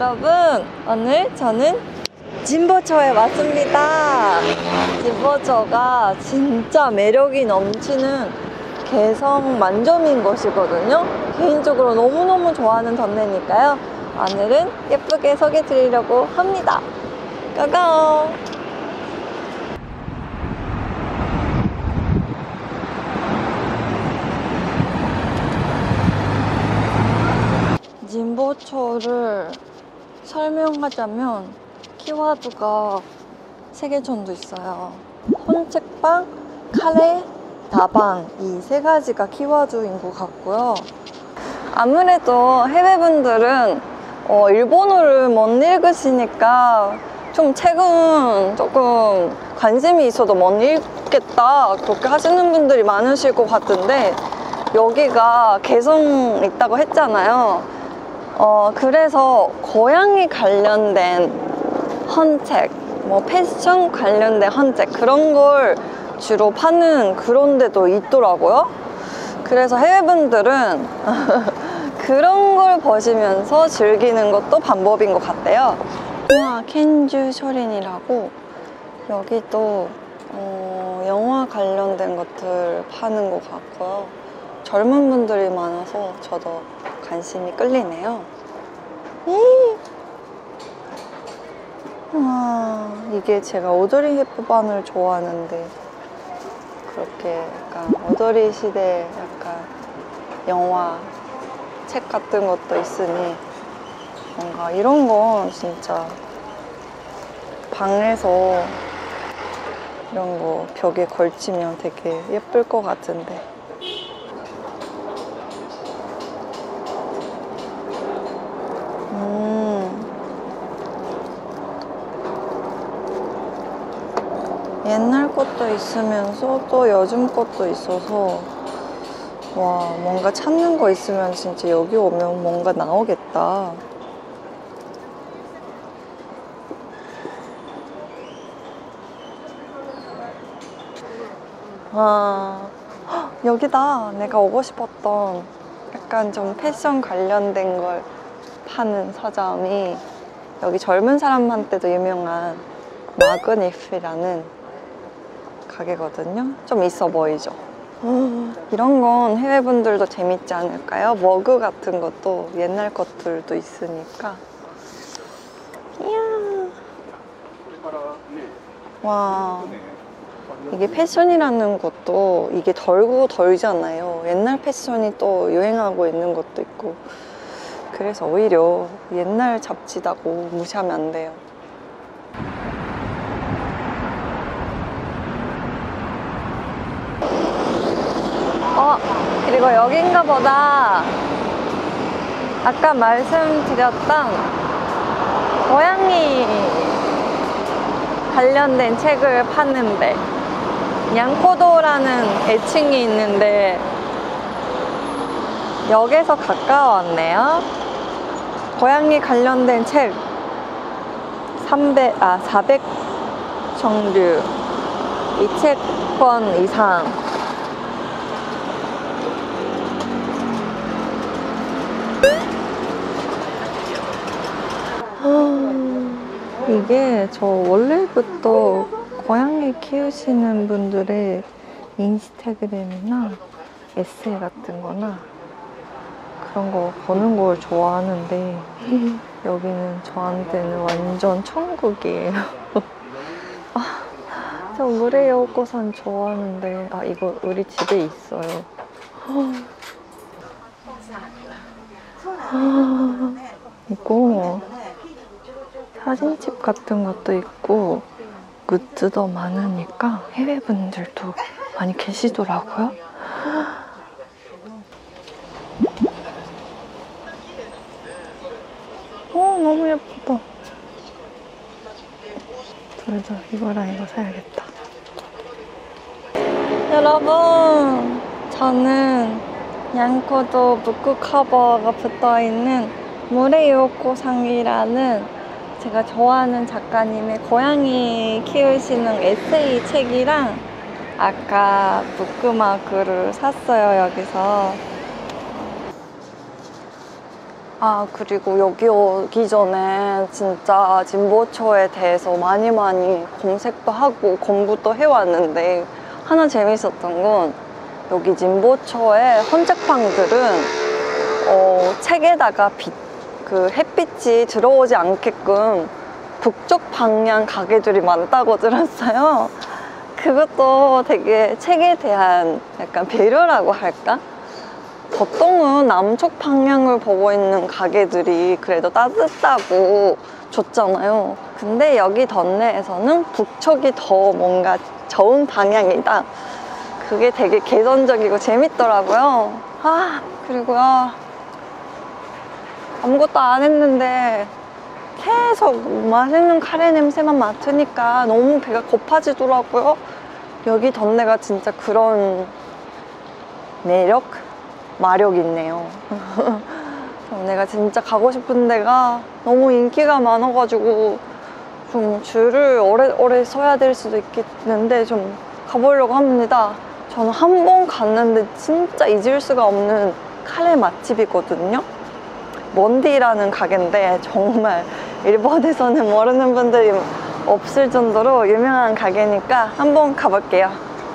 여러분, 오늘 저는 진보초에 왔습니다. 진보초가 진짜 매력이 넘치는 개성 만점인 곳이거든요. 개인적으로 너무너무 좋아하는 동네니까요. 오늘은 예쁘게 소개해 드리려고 합니다. 고고! 진보초를 설명하자면 키워드가 3개 정도 있어요. 헌책방, 카레, 다방, 이 3가지가 키워드인 것 같고요. 아무래도 해외분들은 일본어를 못 읽으시니까 좀 책은 조금 관심이 있어도 못 읽겠다 그렇게 하시는 분들이 많으실 것 같은데, 여기가 개성 있다고 했잖아요. 그래서 고양이 관련된 헌책, 뭐 패션 관련된 헌책, 그런 걸 주로 파는 그런 데도 있더라고요. 그래서 해외분들은 그런 걸 보시면서 즐기는 것도 방법인 것 같대요. 켄주 쇼린이라고 여기도 영화 관련된 것들 파는 것 같고요. 젊은 분들이 많아서 저도 관심이 끌리네요. 이게 제가 오드리 헵번을 좋아하는데 그렇게 약간 오드리 시대 약간 영화 책 같은 것도 있으니 뭔가 이런 건 진짜 방에서 이런 거 벽에 걸치면 되게 예쁠 것 같은데. 옛날 것도 있으면서 또 요즘 것도 있어서 와, 뭔가 찾는 거 있으면 진짜 여기 오면 뭔가 나오겠다. 여기다. 내가 오고 싶었던 약간 좀 패션 관련된 걸 파는 서점이, 여기 젊은 사람한테도 유명한 마그니피라는 가게거든요. 좀 있어 보이죠? 이런 건 해외분들도 재밌지 않을까요? 머그 같은 것도 옛날 것들도 있으니까. 이야. 와, 이게 패션이라는 것도 이게 덜고 덜잖아요. 옛날 패션이 또 유행하고 있는 것도 있고, 그래서 오히려 옛날 잡지다고 무시하면 안 돼요. 그리고 여긴가 보다. 아까 말씀드렸던 고양이 관련된 책을 파는데, 냥코도라는 애칭이 있는데 역에서 가까웠네요. 고양이 관련된 책 400 정류, 이 책권 이상. 이게 저 원래부터 고양이 키우시는 분들의 인스타그램이나 에세이 같은 거나 그런 거 보는 걸 좋아하는데 여기는 저한테는 완전 천국이에요. 저 무레여고산 좋아하는데 이거 우리 집에 있어요. 이거 사진집 같은 것도 있고 굿즈도 많으니까 해외분들도 많이 계시더라고요. 너무 예쁘다. 그래서 이거랑 이거 사야겠다. 여러분, 저는 냥코도 북크 커버가 붙어있는 무레요코상이라는 제가 좋아하는 작가님의 고양이 키우시는 에세이 책이랑 아까 북크마크를 샀어요, 여기서. 아, 그리고 여기 오기 전에 진짜 진보초에 대해서 많이 검색도 하고 공부도 해왔는데 하나 재밌었던 건 여기 진보초의 헌책방들은 책에다가 그 햇빛이 들어오지 않게끔 북쪽 방향 가게들이 많다고 들었어요. 그것도 되게 책에 대한 약간 배려라고 할까? 보통은 남쪽 방향을 보고 있는 가게들이 그래도 따뜻하고 좋잖아요. 근데 여기 던내에서는 북쪽이 더 뭔가 좋은 방향이다. 그게 되게 개선적이고 재밌더라고요. 아, 그리고요, 아무것도 안 했는데 계속 맛있는 카레 냄새만 맡으니까 너무 배가 고파지더라고요. 여기 던내가 진짜 그런 마력이 있네요. 내가 진짜 가고 싶은 데가 너무 인기가 많아가지고 좀 줄을 오래 서야 될 수도 있겠는데 좀 가보려고 합니다. 저는 한 번 갔는데 진짜 잊을 수가 없는 카레 맛집이거든요. 먼디라는 가게인데 정말 일본에서는 모르는 분들이 없을 정도로 유명한 가게니까 한번 가볼게요.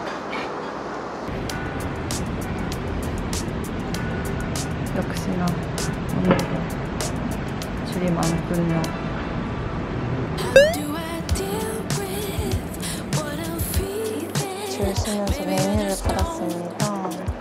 역시나 오늘도 줄이 많군요. 줄 서면서 메뉴를 받았습니다.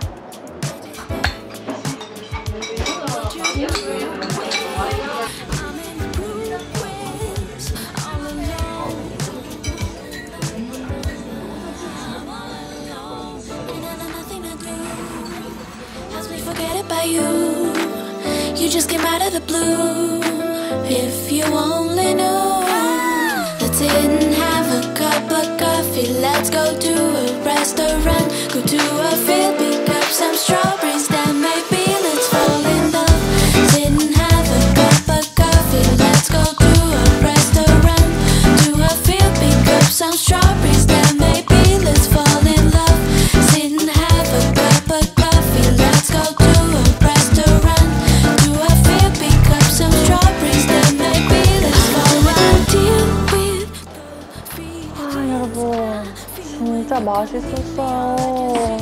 You just came out of the blue. If you only knew, let's sit and have a cup of coffee. Let's go to a restaurant, go to a field, pick up some strawberries. Then maybe let's fall in love. Sit and have a cup of coffee. Let's go to a restaurant, to a field, pick up some strawberries. Then maybe let's fall in love. Sit and have a cup of coffee. Let's go to a restaurant, to a field, pick up some strawberries. Then maybe let's fall in love. 아, 여러분 진짜 맛있었어요.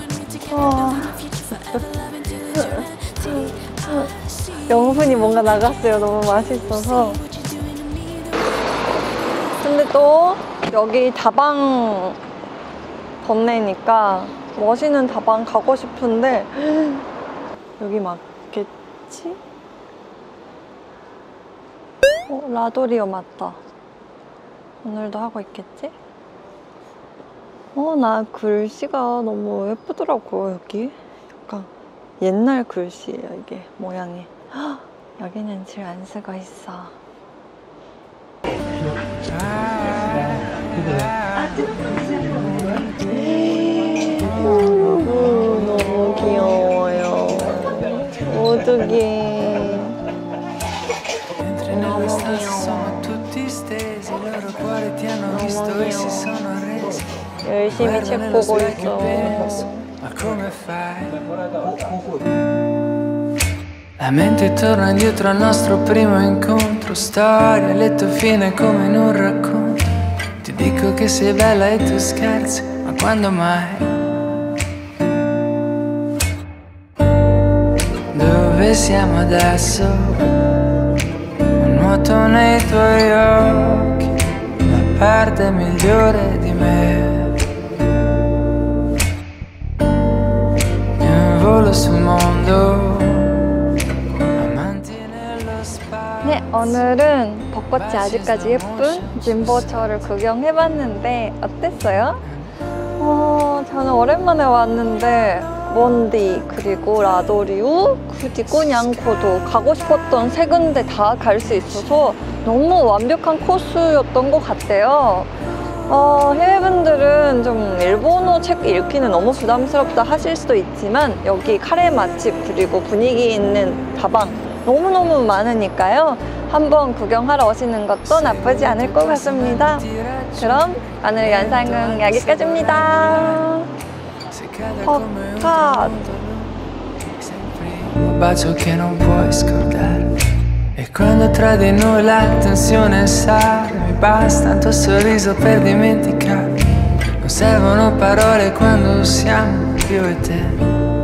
영분이 뭔가 나갔어요. 너무 맛있어서. 근데 또 여기 다방 던내니까 멋있는 다방 가고 싶은데 여기 맞겠지? 라도리오 맞다. 오늘도 하고 있겠지? 나 글씨가 너무 예쁘더라고요. 여기 약간 옛날 글씨예요. 이게 모양이. 헉, 여기는 줄 안 쓰고 있어. 너무 귀여워요. 오두기. 너무 귀여워. 열심히 책 보고 있어. La mente torna indietro al nostro primo incontro. Storia, lieto fine come in un racconto. Ti dico che sei bella e tu scherzi, ma quando mai? Dove siamo adesso? Nuoto nei tuoi occhi, la parte migliore di me. In volo sul mondo. 네, 오늘은 벚꽃이 아직까지 예쁜 진보초를 구경해봤는데 어땠어요? 저는 오랜만에 왔는데 먼디, 그리고 라도리우, 그리고 냥코도 가고 싶었던 세 군데 다 갈 수 있어서 너무 완벽한 코스였던 것 같아요. 해외분들은 좀 일본어 책 읽기는 너무 부담스럽다 하실 수도 있지만 여기 카레 맛집 그리고 분위기 있는 다방 너무너무 많으니까요. 한번 구경하러 오시는 것도 나쁘지 않을 것 같습니다. 그럼 오늘 영상은 여기까지입니다. 벚꽃 bacio che non puoi scordare. E quando tra di noi la tensione sale, mi basta un tuo sorriso per dimenticare. Non servono parole quando siamo io e te.